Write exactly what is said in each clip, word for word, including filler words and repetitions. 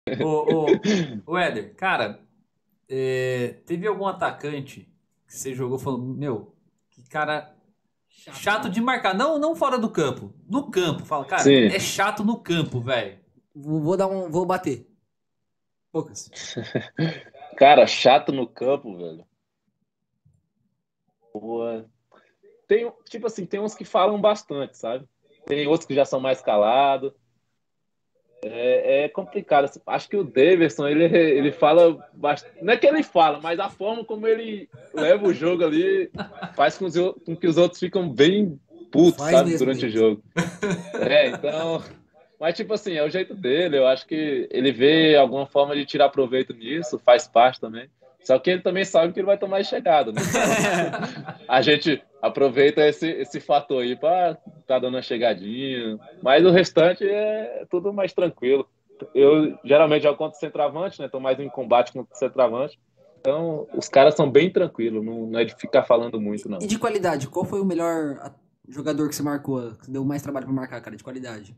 Ô, ô, ô, Éder, cara, é, teve algum atacante que você jogou falando, meu, que cara Chato, chato né? de marcar, não, não fora do campo, no campo, fala, cara, Ó, é vou, Sim. chato no campo, velho. vou dar um. Vou bater. Poucas. Cara, chato no campo, velho. Boa. Tem, tipo assim, tem uns que falam bastante, sabe? Tem outros que já são mais calados. É, é complicado. Acho que o Daverson, ele, ele fala bastante. Não é que ele fala, mas a forma como ele leva o jogo ali faz com, os o- com que os outros ficam bem putos, Faz sabe? mesmo, Durante o Davidson. jogo. É, então. Mas, tipo assim, é o jeito dele. Eu acho que ele vê alguma forma de tirar proveito nisso, faz parte também. Só que ele também sabe que ele vai tomar chegada, né? Então, a gente aproveita esse, esse fator aí para tá dando uma chegadinha. Mas o restante é tudo mais tranquilo. Eu geralmente jogo contra o centroavante, né? Tô mais em combate contra o centroavante. Então, os caras são bem tranquilos, não, não é de ficar falando muito, E, e não. de qualidade, qual foi o melhor a- jogador que você marcou? Que deu mais trabalho pra marcar, cara, de qualidade?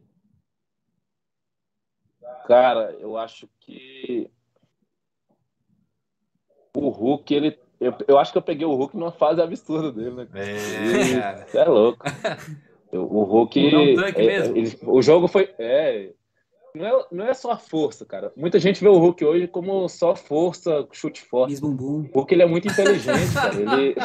Cara, eu acho que o Hulk, ele. Eu, eu acho que eu peguei o Hulk numa fase absurda dele, né? É, Ele. cara. É louco. O Hulk. É um tanque É, é, mesmo? ele- o jogo foi. É, não é, não é só a força, cara. Muita gente vê o Hulk hoje como só força, chute forte. Miss Bumbum. O Hulk ele é muito inteligente, cara. Ele,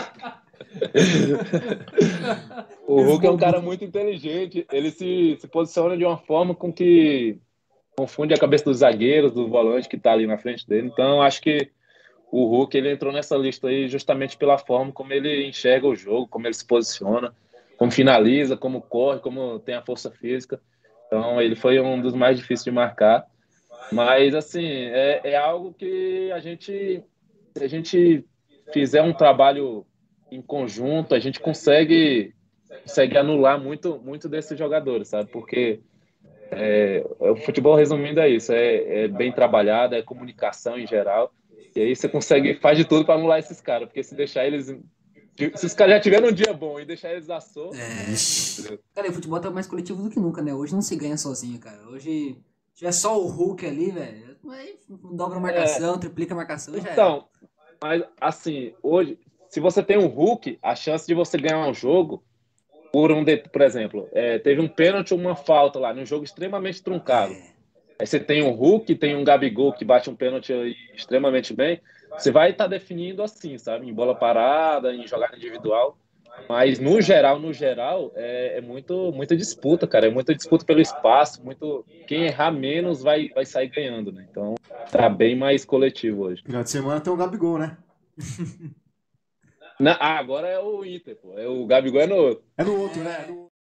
o Miss Hulk é um cara Bumbum. muito inteligente. Ele se, se posiciona de uma forma com que confunde a cabeça dos zagueiros, do volante que tá ali na frente dele. Então, acho que o Hulk ele entrou nessa lista aí justamente pela forma como ele enxerga o jogo, como ele se posiciona, como finaliza, como corre, como tem a força física. Então, ele foi um dos mais difíceis de marcar. Mas, assim, é, é algo que a gente, se a gente fizer um trabalho em conjunto, a gente consegue, consegue anular muito, muito desses jogadores, sabe? Porque é, o futebol, resumindo, é isso: é, é bem trabalhado, é comunicação em geral. E aí você consegue, faz de tudo para anular esses caras, porque se deixar eles. Se os caras já tiverem um dia bom e deixar eles à solta, É. Cara, e o futebol tá mais coletivo do que nunca, né? Hoje não se ganha sozinho, cara. Hoje, se tiver só o Hulk ali, velho, aí dobra a é. marcação, triplica a marcação e já era. Então, mas assim, hoje, se você tem um Hulk, a chance de você ganhar um jogo por um, de, por exemplo, é, teve um pênalti ou uma falta lá, num jogo extremamente truncado. É. Aí você tem um Hulk, tem um Gabigol que bate um pênalti aí extremamente bem. Você vai estar tá definindo assim, sabe? Em bola parada, em jogada individual. Mas no geral, no geral, é, é muito, muita disputa, cara. É muita disputa pelo espaço. Muito. Quem errar menos vai, vai sair ganhando, né? Então tá bem mais coletivo hoje. Final de semana tem o Gabigol, né? Na, ah, agora é o Inter, pô. É, o Gabigol é no outro. É no outro, né? É no